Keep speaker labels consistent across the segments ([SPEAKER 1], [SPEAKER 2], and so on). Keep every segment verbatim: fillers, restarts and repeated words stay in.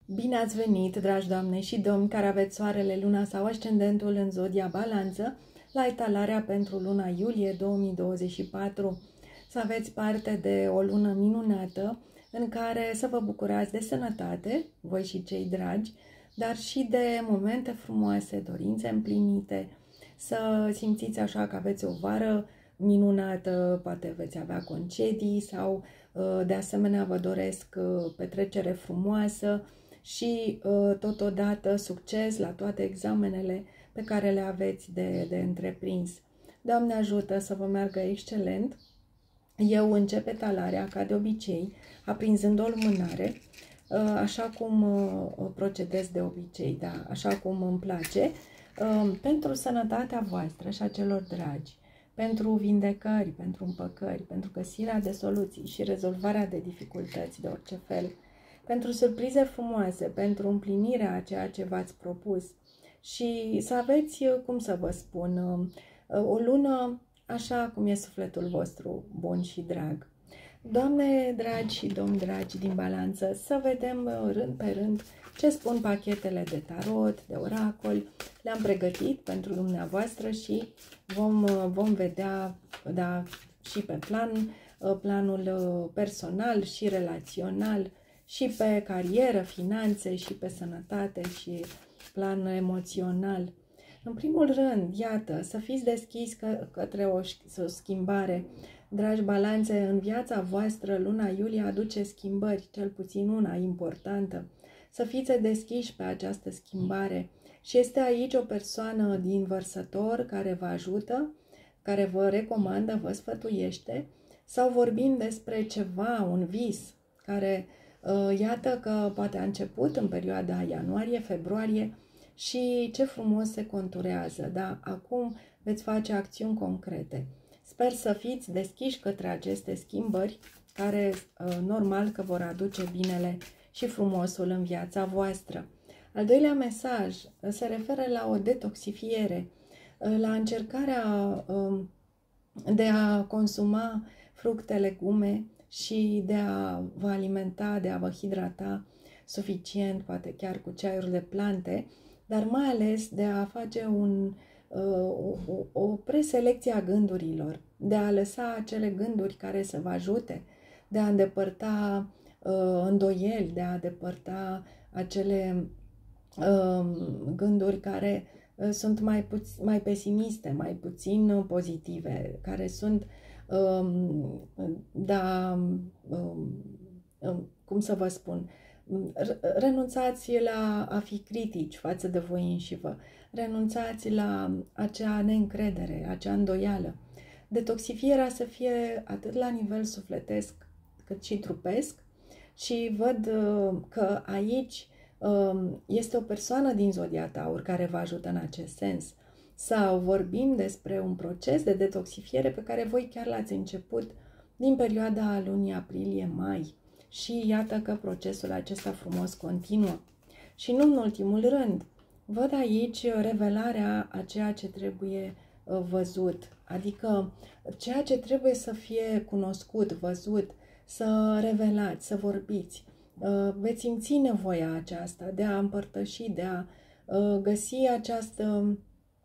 [SPEAKER 1] Bine ați venit, dragi doamne și domni care aveți soarele, luna sau ascendentul în zodia Balanță, la etalarea pentru luna iulie două mii douăzeci și patru. Să aveți parte de o lună minunată în care să vă bucurați de sănătate, voi și cei dragi, dar și de momente frumoase, dorințe împlinite, să simțiți așa că aveți o vară minunată, poate veți avea concedii sau de asemenea vă doresc petrecere frumoasă și totodată succes la toate examenele pe care le aveți de, de întreprins. Doamne ajută să vă meargă excelent. Eu încep etalarea ca de obicei, aprinzând o lumânare, așa cum procedez de obicei, da, așa cum îmi place, pentru sănătatea voastră și a celor dragi, pentru vindecări, pentru împăcări, pentru găsirea de soluții și rezolvarea de dificultăți de orice fel, pentru surprize frumoase, pentru împlinirea a ceea ce v-ați propus și să aveți, cum să vă spun, o lună așa cum e sufletul vostru bun și drag. Doamne dragi și domni dragi din Balanță, să vedem rând pe rând ce spun pachetele de tarot, de oracol. Le-am pregătit pentru dumneavoastră și vom, vom vedea, da, și pe plan, planul personal și relațional, și pe carieră, finanțe, și pe sănătate și plan emoțional. În primul rând, iată, să fiți deschiși că, către o, o schimbare. Dragi Balanțe, în viața voastră, luna iulie aduce schimbări, cel puțin una importantă. Să fiți deschiși pe această schimbare. Și este aici o persoană din Vărsător care vă ajută, care vă recomandă, vă sfătuiește, sau vorbim despre ceva, un vis, care, iată că poate a început în perioada ianuarie-februarie, și ce frumos se conturează, da? Acum veți face acțiuni concrete. Sper să fiți deschiși către aceste schimbări, care normal că vor aduce binele și frumosul în viața voastră. Al doilea mesaj se referă la o detoxifiere, la încercarea de a consuma fructe, legume și de a vă alimenta, de a vă hidrata suficient, poate chiar cu ceaiuri de plante, dar mai ales de a face un, o, o preselecție a gândurilor, de a lăsa acele gânduri care să vă ajute, de a îndepărta uh, îndoieli, de a îndepărta acele uh, gânduri care uh, sunt mai, puț- mai pesimiste, mai puțin pozitive, care sunt, uh, da, uh, cum să vă spun, renunțați la a fi critici față de voi înșivă, renunțați la acea neîncredere, acea îndoială. Detoxifierea să fie atât la nivel sufletesc cât și trupesc și văd că aici este o persoană din zodia Taur care vă ajută în acest sens. Sau vorbim despre un proces de detoxifiere pe care voi chiar l-ați început din perioada lunii aprilie-mai. Și iată că procesul acesta frumos continuă. Și nu în ultimul rând, văd aici revelarea a ceea ce trebuie văzut, adică ceea ce trebuie să fie cunoscut, văzut, să revelați, să vorbiți. Veți simți nevoia aceasta de a împărtăși, de a găsi această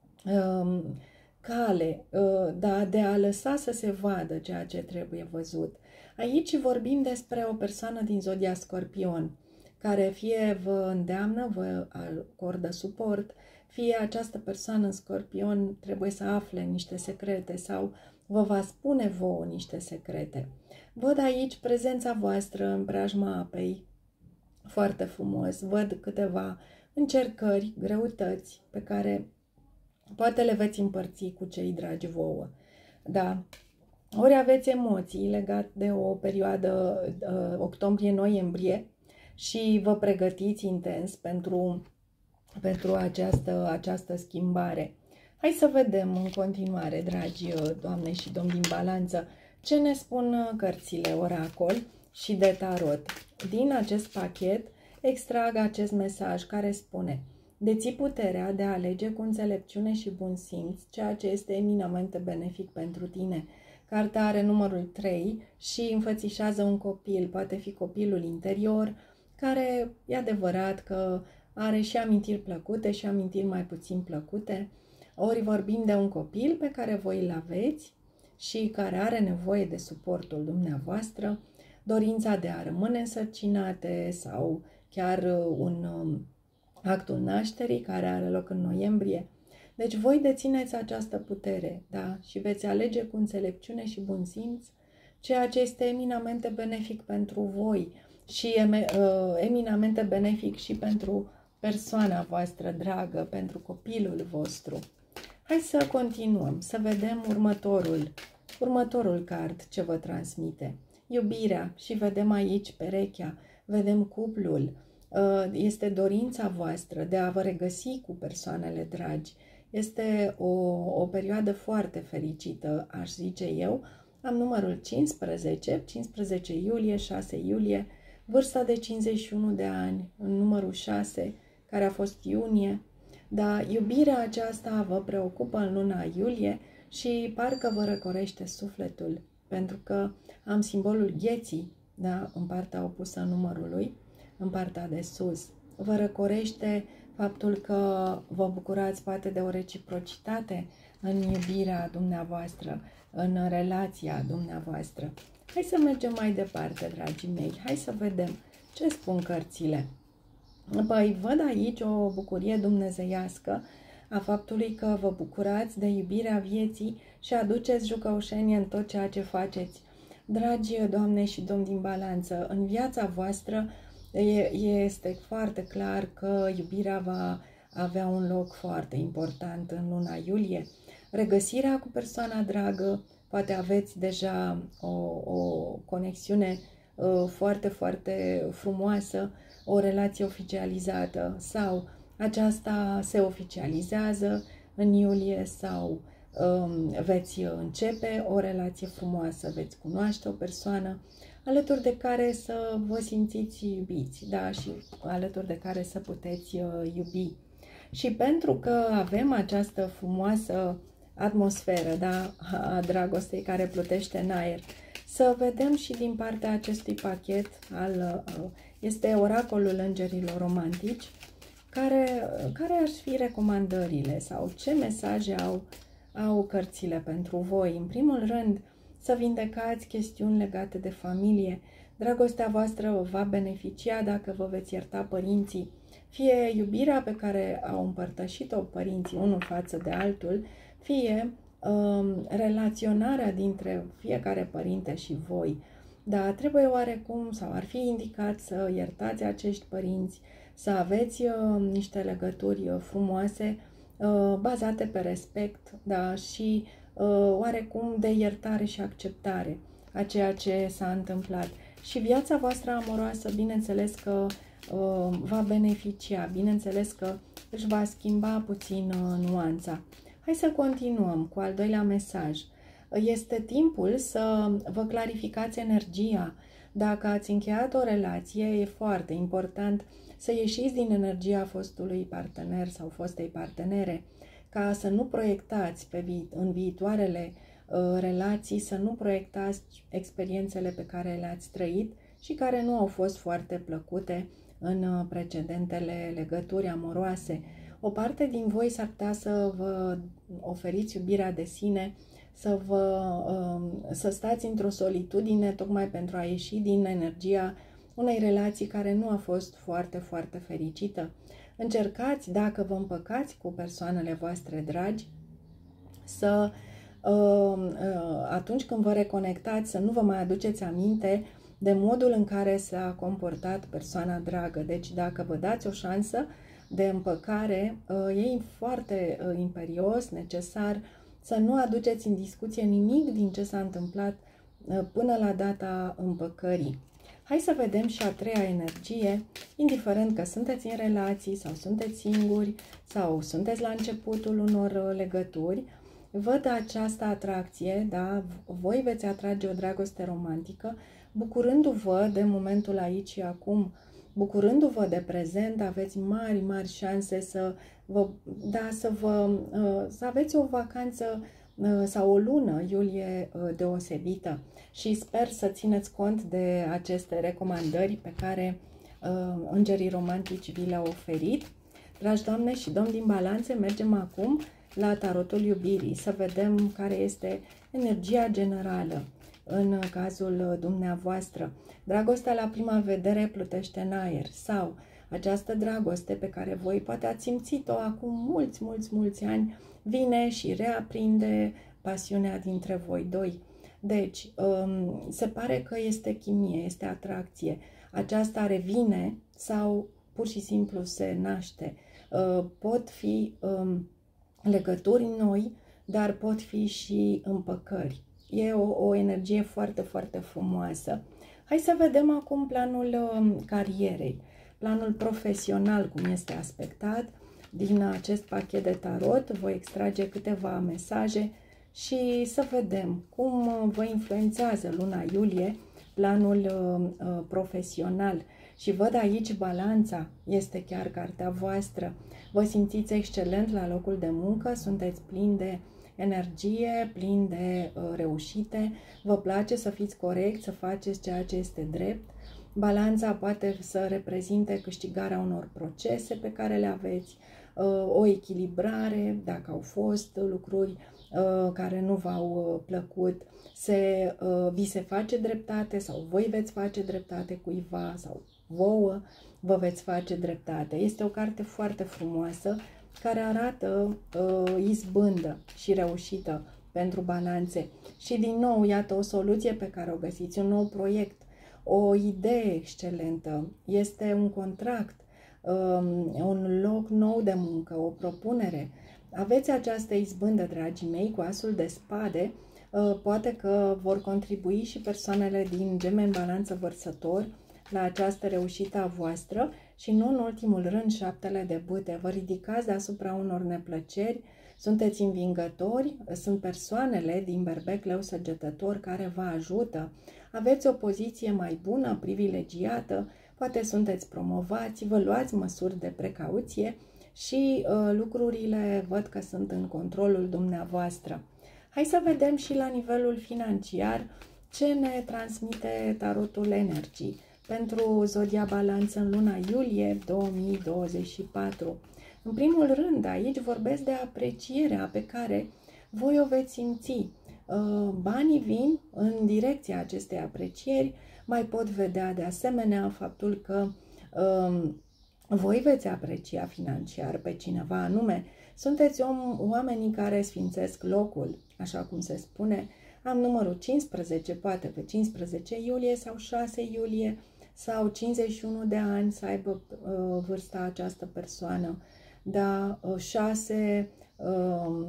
[SPEAKER 1] cale, da, de a lăsa să se vadă ceea ce trebuie văzut. Aici vorbim despre o persoană din zodia Scorpion, care fie vă îndeamnă, vă acordă suport, fie această persoană în Scorpion trebuie să afle niște secrete sau vă va spune vouă niște secrete. Văd aici prezența voastră în preajma apei, foarte frumos, văd câteva încercări, greutăți pe care poate le veți împărți cu cei dragi vouă. Da. Ori aveți emoții legate de o perioadă uh, octombrie-noiembrie și vă pregătiți intens pentru, pentru această, această schimbare. Hai să vedem în continuare, dragi doamne și domni din Balanță, ce ne spun cărțile oracol și de tarot. Din acest pachet extrag acest mesaj care spune: deții puterea de a alege cu înțelepciune și bun simț ceea ce este eminamente benefic pentru tine. Cartea are numărul trei și înfățișează un copil, poate fi copilul interior, care e adevărat că are și amintiri plăcute și amintiri mai puțin plăcute. Ori vorbim de un copil pe care voi îl aveți și care are nevoie de suportul dumneavoastră, dorința de a rămâne însărcinate sau chiar un actul nașterii care are loc în noiembrie. Deci voi dețineți această putere, da? Și veți alege cu înțelepciune și bun simț ceea ce este eminamente benefic pentru voi și eminamente benefic și pentru persoana voastră dragă, pentru copilul vostru. Hai să continuăm, să vedem următorul, următorul card ce vă transmite. Iubirea, și vedem aici perechea, vedem cuplul, este dorința voastră de a vă regăsi cu persoanele dragi. Este o, o perioadă foarte fericită, aș zice eu. Am numărul cincisprezece, cincisprezece iulie, șase iulie, vârsta de cincizeci și unu de ani, în numărul șase, care a fost iunie. Dar iubirea aceasta vă preocupă în luna iulie și parcă vă răcorește sufletul, pentru că am simbolul gheții, da, în partea opusă a numărului, în partea de sus. Vă răcorește faptul că vă bucurați poate de o reciprocitate în iubirea dumneavoastră, în relația dumneavoastră. Hai să mergem mai departe, dragii mei. Hai să vedem ce spun cărțile. Păi, văd aici o bucurie dumnezeiască a faptului că vă bucurați de iubirea vieții și aduceți jucăușenie în tot ceea ce faceți. Dragi doamne și domni din balanță, în viața voastră este foarte clar că iubirea va avea un loc foarte important în luna iulie. Regăsirea cu persoana dragă, poate aveți deja o, o conexiune uh, foarte, foarte frumoasă, o relație oficializată sau aceasta se oficializează în iulie sau um, veți începe o relație frumoasă, veți cunoaște o persoană alături de care să vă simțiți iubiți, da, și alături de care să puteți uh, iubi. Și pentru că avem această frumoasă atmosferă, da, a dragostei care plutește în aer, să vedem și din partea acestui pachet, al, este oracolul îngerilor romantici, care, care ar fi recomandările sau ce mesaje au, au cărțile pentru voi. În primul rând, să vindecați chestiuni legate de familie. Dragostea voastră va beneficia dacă vă veți ierta părinții, fie iubirea pe care au împărtășit-o părinții unul față de altul, fie um, relaționarea dintre fiecare părinte și voi. Dar trebuie oarecum, sau ar fi indicat să iertați acești părinți, să aveți uh, niște legături uh, frumoase, uh, bazate pe respect, da, și uh, oarecum de iertare și acceptare a ceea ce s-a întâmplat. Și viața voastră amoroasă, bineînțeles că uh, va beneficia, bineînțeles că își va schimba puțin uh, nuanța. Hai să continuăm cu al doilea mesaj. Este timpul să vă clarificați energia. Dacă ați încheiat o relație, e foarte important să ieșiți din energia fostului partener sau fostei partenere, ca să nu proiectați pe vi în viitoarele uh, relații, să nu proiectați experiențele pe care le-ați trăit și care nu au fost foarte plăcute în uh, precedentele legături amoroase. O parte din voi s-ar putea să vă oferiți iubirea de sine, să, vă, să stați într-o solitudine tocmai pentru a ieși din energia unei relații care nu a fost foarte, foarte fericită. Încercați, dacă vă împăcați cu persoanele voastre dragi, să atunci când vă reconectați, să nu vă mai aduceți aminte de modul în care s-a comportat persoana dragă. Deci dacă vă dați o șansă de împăcare, e foarte imperios, necesar să nu aduceți în discuție nimic din ce s-a întâmplat până la data împăcării. Hai să vedem și a treia energie, indiferent că sunteți în relații sau sunteți singuri sau sunteți la începutul unor legături, văd această atracție, da? Voi veți atrage o dragoste romantică, bucurându-vă de momentul aici și acum, bucurându-vă de prezent, aveți mari, mari șanse să, vă, da, să, vă, să aveți o vacanță sau o lună iulie deosebită și sper să țineți cont de aceste recomandări pe care îngerii romantici vi le-au oferit. Dragi doamne și domni din balanțe, mergem acum la tarotul iubirii, să vedem care este energia generală în cazul dumneavoastră. Dragostea la prima vedere plutește în aer, sau această dragoste pe care voi poate ați simțit-o acum mulți, mulți, mulți ani, vine și reaprinde pasiunea dintre voi doi. Deci, se pare că este chimie, este atracție. Aceasta revine sau pur și simplu se naște. Pot fi legături noi, dar pot fi și împăcări. E o, o energie foarte, foarte frumoasă. Hai să vedem acum planul carierei, planul profesional, cum este aspectat. Din acest pachet de tarot voi extrage câteva mesaje și să vedem cum vă influențează luna iulie planul uh, profesional. Și văd aici balanța, este chiar cartea voastră. Vă simțiți excelent la locul de muncă, sunteți plini de energie, plini de uh, reușite, vă place să fiți corect, să faceți ceea ce este drept. Balanța poate să reprezinte câștigarea unor procese pe care le aveți, uh, o echilibrare, dacă au fost lucruri uh, care nu v-au uh, plăcut, se, uh, vi se face dreptate sau voi veți face dreptate cuiva sau vouă vă veți face dreptate. Este o carte foarte frumoasă care arată uh, izbândă și reușită pentru balanțe. Și din nou, iată o soluție pe care o găsiți, un nou proiect, o idee excelentă, este un contract, um, un loc nou de muncă, o propunere. Aveți această izbândă, dragii mei, cu asul de spade, uh, poate că vor contribui și persoanele din Gemeni, Balanță, Vărsător la această reușită a voastră și nu în ultimul rând șaptele de bâte. Vă ridicați deasupra unor neplăceri, sunteți învingători, sunt persoanele din Berbec, Leu, Săgetător care vă ajută, aveți o poziție mai bună, privilegiată, poate sunteți promovați, vă luați măsuri de precauție și uh, lucrurile văd că sunt în controlul dumneavoastră. Hai să vedem și la nivelul financiar ce ne transmite tarotul energii pentru zodia Balanță în luna iulie două mii douăzeci și patru. În primul rând, aici vorbesc de aprecierea pe care voi o veți simți. Banii vin în direcția acestei aprecieri. Mai pot vedea de asemenea faptul că um, voi veți aprecia financiar pe cineva anume. Sunteți om, oamenii care sfințesc locul, așa cum se spune. Am numărul cincisprezece, poate pe cincisprezece iulie sau șase iulie sau cincizeci și unu de ani să aibă uh, vârsta această persoană. Da, uh, șase, uh,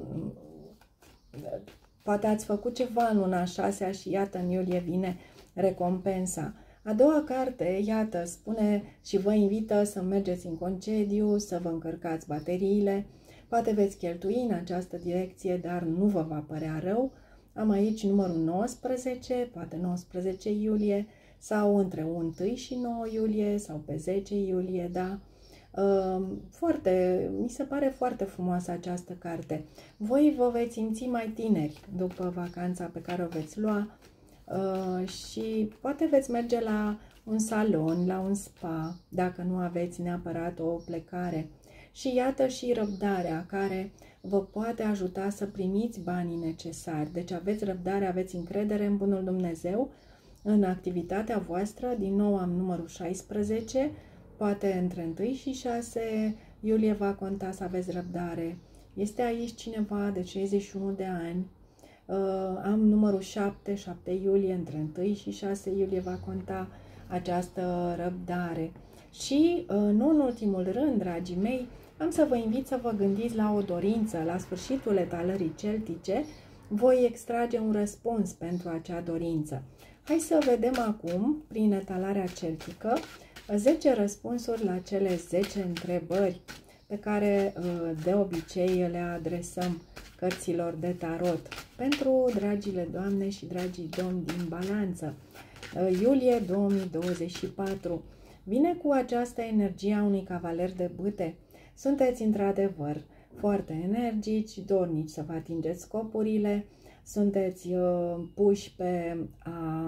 [SPEAKER 1] poate ați făcut ceva în luna șasea și iată în iulie vine recompensa. A doua carte, iată, spune și vă invită să mergeți în concediu, să vă încărcați bateriile. Poate veți cheltui în această direcție, dar nu vă va părea rău. Am aici numărul nouăsprezece, poate nouăsprezece iulie, sau între unu și nouă iulie, sau pe zece iulie, da? Foarte, mi se pare foarte frumoasă această carte. Voi vă veți simți mai tineri după vacanța pe care o veți lua și poate veți merge la un salon, la un spa, dacă nu aveți neapărat o plecare. Și iată și răbdarea care vă poate ajuta să primiți banii necesari. Deci aveți răbdare, aveți încredere în bunul Dumnezeu, în activitatea voastră. Din nou am numărul șaisprezece, poate între unu și șase iulie va conta să aveți răbdare. Este aici cineva de cincizeci și unu de ani. Am numărul șapte, șapte iulie, între unu și șase iulie va conta această răbdare. Și, nu în ultimul rând, dragii mei, am să vă invit să vă gândiți la o dorință. La sfârșitul etalării celtice voi extrage un răspuns pentru acea dorință. Hai să vedem acum, prin etalarea celtică, zece răspunsuri la cele zece întrebări pe care de obicei le adresăm cărților de tarot. Pentru dragile doamne și dragii domni din Balanță, iulie două mii douăzeci și patru vine cu această energie a unui cavaler de bâte. Sunteți într-adevăr foarte energici, dornici să vă atingeți scopurile, sunteți uh, puși pe a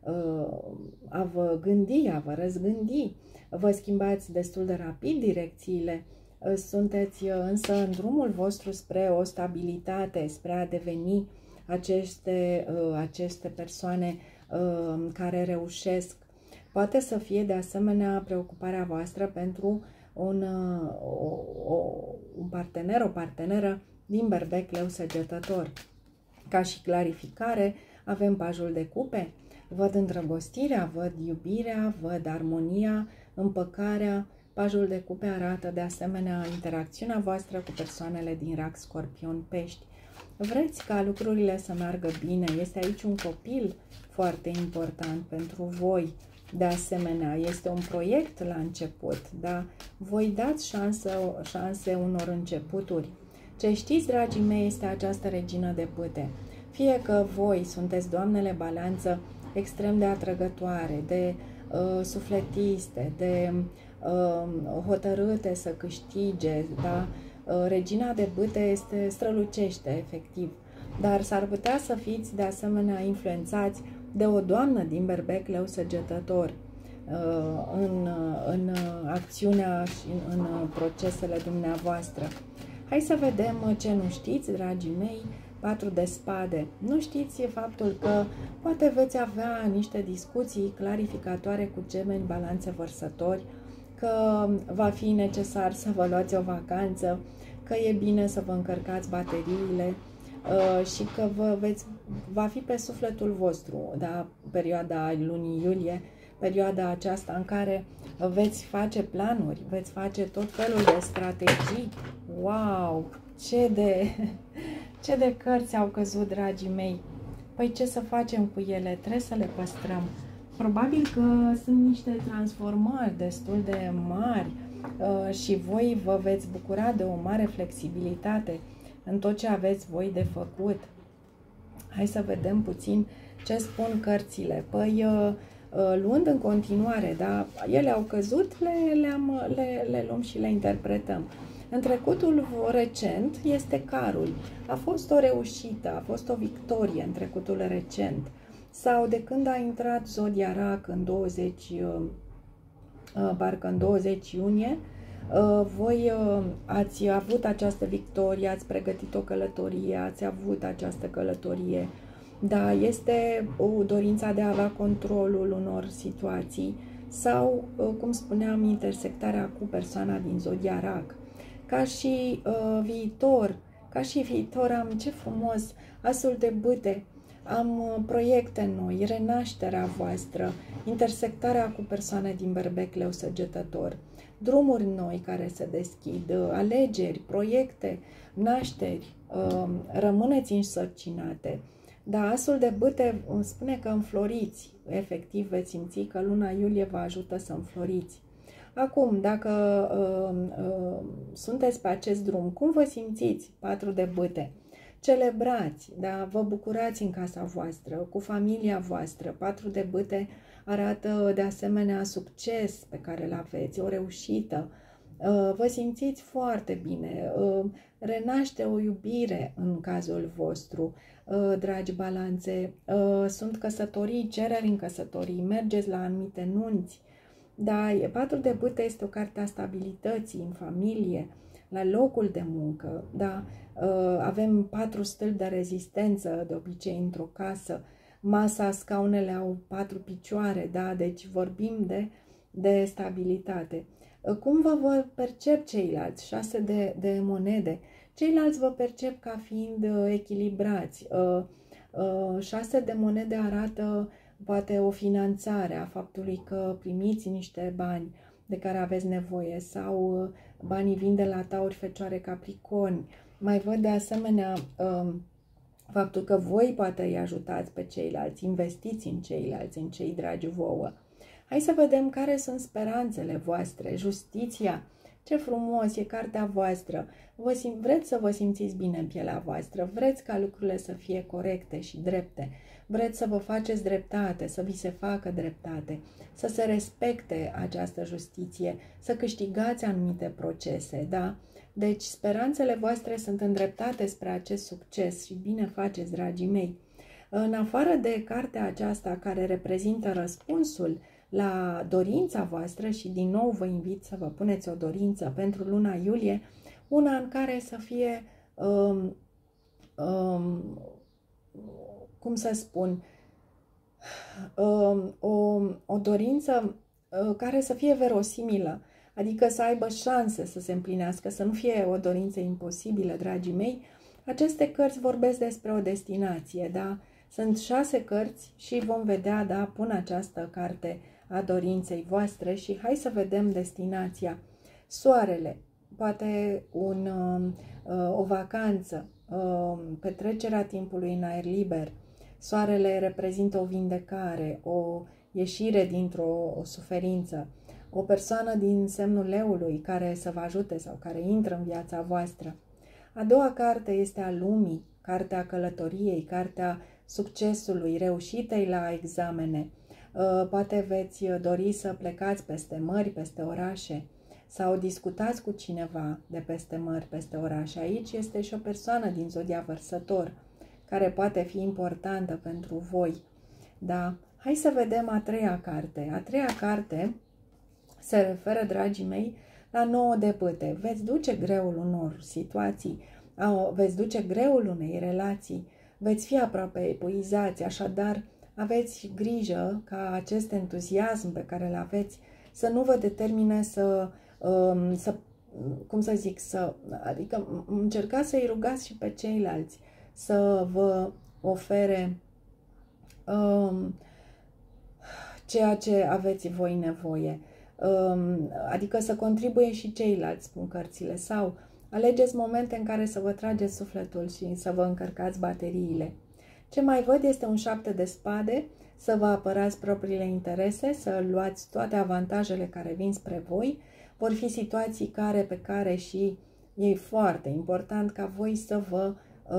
[SPEAKER 1] a vă gândi, a vă răzgândi. Vă schimbați destul de rapid direcțiile, sunteți însă în drumul vostru spre o stabilitate, spre a deveni aceste, aceste persoane care reușesc. Poate să fie de asemenea preocuparea voastră pentru un, o, o, un partener, o parteneră din berbec, leu, săgetător. Ca și clarificare, avem pajul de cupe, văd îndrăgostirea, văd iubirea, văd armonia, împăcarea. Pajul de cupe arată de asemenea interacțiunea voastră cu persoanele din Rac, Scorpion, Pești. Vreți ca lucrurile să meargă bine, este aici un copil foarte important pentru voi. De asemenea, este un proiect la început, dar voi dați șanse, șanse unor începuturi. Ce știți, dragii mei, este această regină de pâte. Fie că voi sunteți doamnele balanță extrem de atrăgătoare, de uh, sufletiste, de uh, hotărâte să câștige, da? uh, regina de pâte este strălucește, efectiv. Dar s-ar putea să fiți de asemenea influențați de o doamnă din berbec, leu, săgetător în, în acțiunea și în procesele dumneavoastră. Hai să vedem ce nu știți, dragii mei. Patru de spade. Nu știți faptul că poate veți avea niște discuții clarificatoare cu gemeni, balanțe, vărsători, că va fi necesar să vă luați o vacanță, că e bine să vă încărcați bateriile, și că vă veți, va fi pe sufletul vostru, da, perioada lunii iulie, perioada aceasta în care veți face planuri, veți face tot felul de strategii. Wow! Ce de, ce de cărți au căzut, dragii mei! Păi ce să facem cu ele? Trebuie să le păstrăm. Probabil că sunt niște transformări destul de mari și voi vă veți bucura de o mare flexibilitate în tot ce aveți voi de făcut. Hai să vedem puțin ce spun cărțile. Păi, luând în continuare, da, ele au căzut, le, le, le, le luăm și le interpretăm. În trecutul recent este carul. A fost o reușită, a fost o victorie în trecutul recent. Sau de când a intrat Zodia Rac în douăzeci, parcă în douăzeci iunie, voi ați avut această victorie, ați pregătit o călătorie, ați avut această călătorie. Da, este o dorință de a avea controlul unor situații sau, cum spuneam, intersectarea cu persoana din Zodia Rac. Ca și uh, viitor, ca și viitor am, ce frumos, asul de bâte, am uh, proiecte noi, renașterea voastră, intersectarea cu persoane din berbec, leu, săgetător, drumuri noi care se deschid, alegeri, proiecte, nașteri, rămâneți însărcinate. Da, asul de bâte spune că înfloriți, efectiv veți simți că luna iulie vă ajută să înfloriți. Acum, dacă uh, uh, sunteți pe acest drum, cum vă simțiți? Patru de bâte. Celebrați, da, vă bucurați în casa voastră, cu familia voastră. Patru de bâte arată de asemenea succes pe care îl aveți, o reușită. Vă simțiți foarte bine, renaște o iubire în cazul vostru, dragi balanțe. Sunt căsătorii, cereri în căsătorii, mergeți la anumite nunți. Da, patru de bâte este o carte a stabilității în familie, la locul de muncă. Da, avem patru stâlpi de rezistență, de obicei într-o casă. Masa, scaunele au patru picioare, da? Deci vorbim de, de stabilitate. Cum vă, vă percep ceilalți? Șase de, de monede. Ceilalți vă percep ca fiind echilibrați. Șase de monede arată poate o finanțare a faptului că primiți niște bani de care aveți nevoie sau banii vin de la Tauri, Fecioare, Capricorni. Mai văd de asemenea faptul că voi poate îi ajutați pe ceilalți, investiți în ceilalți, în cei dragi vouă. Hai să vedem care sunt speranțele voastre, justiția. Ce frumos, e cartea voastră. Vă sim, vreți să vă simțiți bine în pielea voastră, vreți ca lucrurile să fie corecte și drepte, vreți să vă faceți dreptate, să vi se facă dreptate, să se respecte această justiție, să câștigați anumite procese, da? Deci speranțele voastre sunt îndreptate spre acest succes și bine faceți, dragii mei. În afară de cartea aceasta care reprezintă răspunsul la dorința voastră și din nou vă invit să vă puneți o dorință pentru luna iulie, una în care să fie, um, um, cum să spun, um, o, o dorință uh, care să fie verosimilă, adică să aibă șanse să se împlinească, să nu fie o dorință imposibilă, dragii mei. Aceste cărți vorbesc despre o destinație, da? Sunt șase cărți și vom vedea, da, pun această carte a dorinței voastre și hai să vedem destinația. Soarele, poate un, o vacanță, petrecerea timpului în aer liber. Soarele reprezintă o vindecare, o ieșire dintr-o o suferință, o persoană din semnul leului care să vă ajute sau care intră în viața voastră. A doua carte este a lumii, cartea călătoriei, cartea succesului, reușitei la examene. Poate veți dori să plecați peste mări, peste orașe sau discutați cu cineva de peste mări, peste orașe. Aici este și o persoană din zodia Vărsător care poate fi importantă pentru voi. Da? Hai să vedem a treia carte. A treia carte se referă, dragii mei, la nouă de bâte. Veți duce greul unor situații, veți duce greul unei relații, veți fi aproape epuizați, așadar aveți grijă ca acest entuziasm pe care îl aveți să nu vă determine să, să cum să zic, să, adică încercați să-i rugați și pe ceilalți să vă ofere um, ceea ce aveți voi nevoie. Adică să contribuie și ceilalți, spun cărțile, sau alegeți momente în care să vă trageți sufletul și să vă încărcați bateriile. Ce mai văd este un șapte de spade, să vă apărați propriile interese, să luați toate avantajele care vin spre voi. Vor fi situații care pe care și e foarte important ca voi să vă,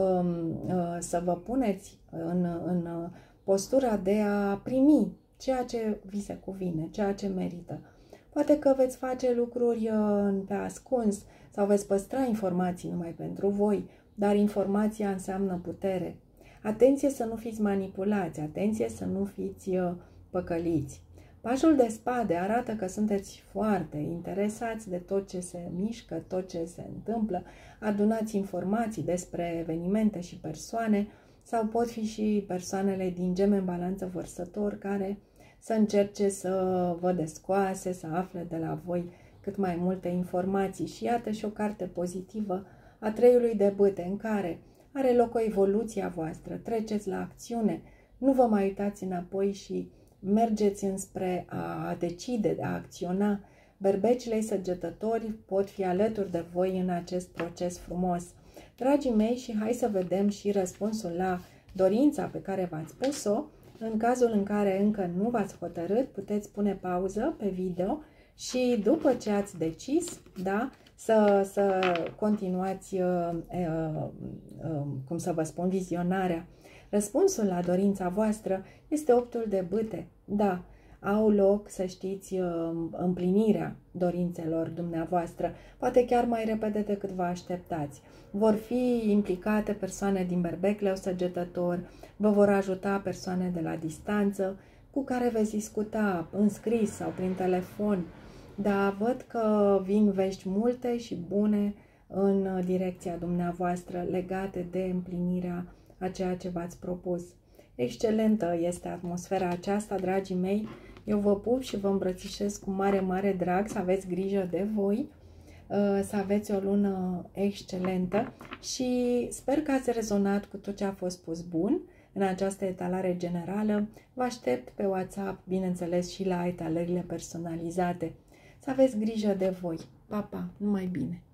[SPEAKER 1] să vă puneți în, în postura de a primi ceea ce vi se cuvine, ceea ce merită. Poate că veți face lucruri pe ascuns sau veți păstra informații numai pentru voi, dar informația înseamnă putere. Atenție să nu fiți manipulați, atenție să nu fiți păcăliți. Pașul de spade arată că sunteți foarte interesați de tot ce se mișcă, tot ce se întâmplă, adunați informații despre evenimente și persoane, sau pot fi și persoanele din Geme în Balanță Vărsător care să încerce să vă descoase, să afle de la voi cât mai multe informații. Și iată și o carte pozitivă a treiului de bâte, în care are loc o evoluție a voastră. Treceți la acțiune, nu vă mai uitați înapoi și mergeți înspre a decide, a acționa. Berbecile săgetători pot fi alături de voi în acest proces frumos. Dragii mei, și hai să vedem și răspunsul la dorința pe care v-ați pus-o. În cazul în care încă nu v-ați hotărât, puteți pune pauză pe video și după ce ați decis, da, să, să continuați, uh, uh, uh, cum să vă spun, vizionarea. Răspunsul la dorința voastră este optul de bâte. Da, au loc, să știți, împlinirea dorințelor dumneavoastră, poate chiar mai repede decât vă așteptați. Vor fi implicate persoane din berbec, leu săgetător, vă vor ajuta persoane de la distanță, cu care veți discuta în scris sau prin telefon, dar văd că vin vești multe și bune în direcția dumneavoastră legate de împlinirea a ceea ce v-ați propus. Excelentă este atmosfera aceasta, dragii mei. Eu vă pup și vă îmbrățișez cu mare, mare drag, să aveți grijă de voi, să aveți o lună excelentă și sper că ați rezonat cu tot ce a fost spus bun în această etalare generală. Vă aștept pe WhatsApp, bineînțeles, și la etalările personalizate. Să aveți grijă de voi. Pa, pa! Numai bine!